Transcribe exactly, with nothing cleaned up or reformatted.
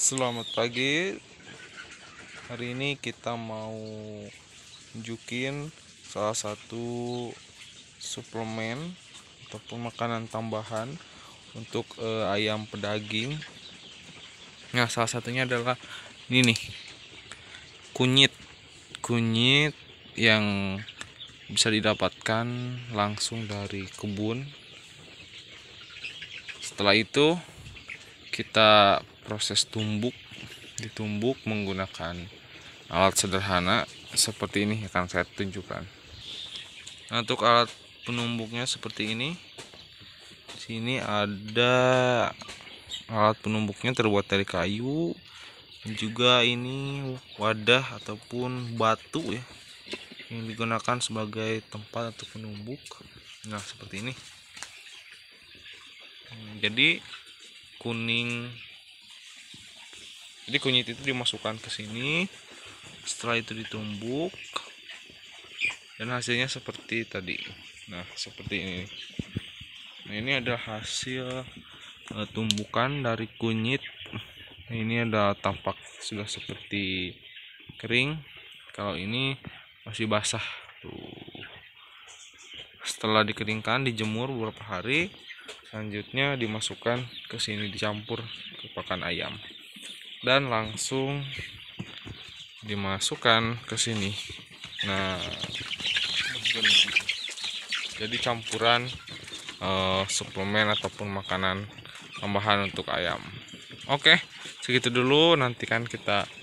Selamat pagi. Hari ini kita mau tunjukin salah satu suplemen ataupun makanan tambahan untuk eh, ayam pedaging. Nah, salah satunya adalah ini nih, kunyit. Kunyit yang bisa didapatkan langsung dari kebun. Setelah itu kita proses tumbuk, ditumbuk menggunakan alat sederhana seperti ini akan saya tunjukkan. Nah, untuk alat penumbuknya seperti ini. Di sini ada alat penumbuknya terbuat dari kayu. Juga ini wadah ataupun batu ya, yang digunakan sebagai tempat untuk menumbuk. Nah, seperti ini. Jadi kuning jadi kunyit itu dimasukkan ke sini, setelah itu ditumbuk dan hasilnya seperti tadi. Nah, seperti ini. Nah, ini ada hasil e, tumbukan dari kunyit. Nah, ini ada tampak sudah seperti kering. Kalau ini masih basah tuh. Setelah dikeringkan, dijemur beberapa hari, selanjutnya dimasukkan ke sini, dicampur ke pakan ayam dan langsung dimasukkan ke sini. Nah, jadi campuran uh, suplemen ataupun makanan tambahan untuk ayam. Oke, segitu dulu. Nantikan kita